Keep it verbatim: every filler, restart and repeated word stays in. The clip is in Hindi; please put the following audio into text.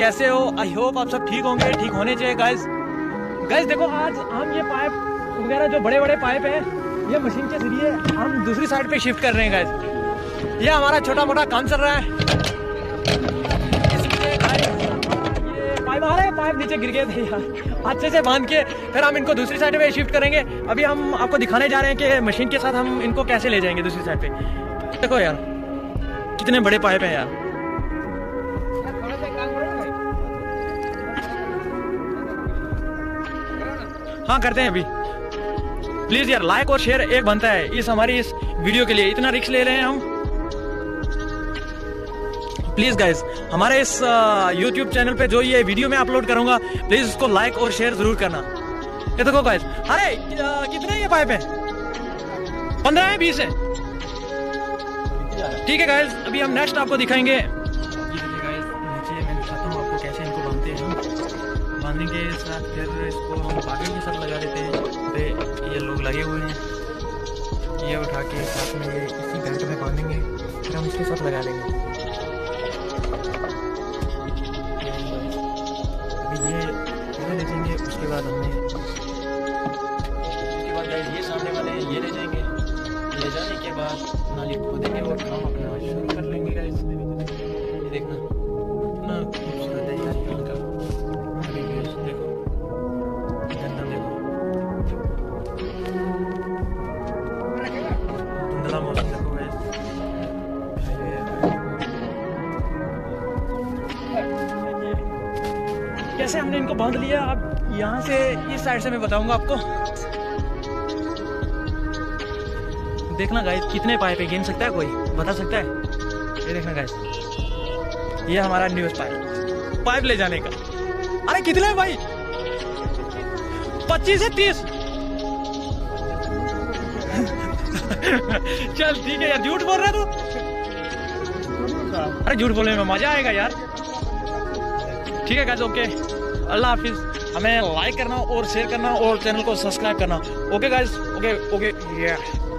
कैसे हो? आई होप आप सब ठीक होंगे, ठीक होने चाहिए गाइस। गाइस देखो, आज हम ये पाइप वगैरह जो बड़े बड़े पाइप हैं, ये मशीन के जरिए हम दूसरी साइड पे शिफ्ट कर रहे हैं गाइस। ये हमारा छोटा मोटा काम चल रहा है। इसलिए गाइस ये पाइप आ रहे हैं, पाइप नीचे गिर गए थे यार, अच्छे से बांध के फिर हम इनको दूसरी साइड पे शिफ्ट करेंगे। अभी हम आपको दिखाने जा रहे हैं कि मशीन के साथ हम इनको कैसे ले जाएंगे दूसरी साइड पे। देखो यार कितने बड़े पाइप हैं यार। हाँ करते हैं अभी। प्लीज यार लाइक और शेयर एक बनता है इस हमारी इस वीडियो के लिए, इतना रिस्क ले रहे हैं हम। प्लीज गाइस हमारे इस यूट्यूब चैनल पे जो ये वीडियो मैं अपलोड करूंगा, प्लीज उसको लाइक और शेयर जरूर करना। ये देखो गाइस, अरे कितने ये पाइप है? पंद्रह है, बीस है? ठीक है गाइस, अभी हम नेक्स्ट आपको दिखाएंगे। ये देखिए गाइस, नीचे मैं दिखाता हूँ आपको कैसे इनको बांधते हैं। बांधने के साथ फिर इसको हम बाकी के साथ लगा देते हैं। ये लोग लगे हुए हैं, ये उठा के साथ में ये इसी बेल्ट में बांधेंगे, फिर हम इसके साथ लगा देंगे। अभी ये पूरे ले जाएंगे, उसके बाद हमने उसके बाद गाइस ये सामने वाले ये ले जाएंगे। ले जाने के बाद नाली खोदेंगे और काम अपना शुरू कर लेंगे गाइस। ये देखना कितना खूबसूरत है यार यहाँ का। अभी गाइस देखो झरना, देखो धुंधला मौसम, देखो गाइस। कैसे हमने इनको बांध लिया। अब यहाँ से इस साइड से मैं बताऊंगा आपको। देखना गाइस कितने पाइप है, गिन सकता है कोई? बता सकता है? ये देखना गाइस, ये हमारा न्यूज़ पाइप पाइप ले जाने का। अरे कितने है भाई? पच्चीस से तीस। चल ठीक है यार, झूठ बोल रहा है तू? अरे झूठ बोलने में मजा आएगा यार। ठीक है गाइस, ओके, अल्लाह हाफिज। हमें लाइक करना और शेयर करना और चैनल को सब्सक्राइब करना। Okay guys, okay okay, yeah.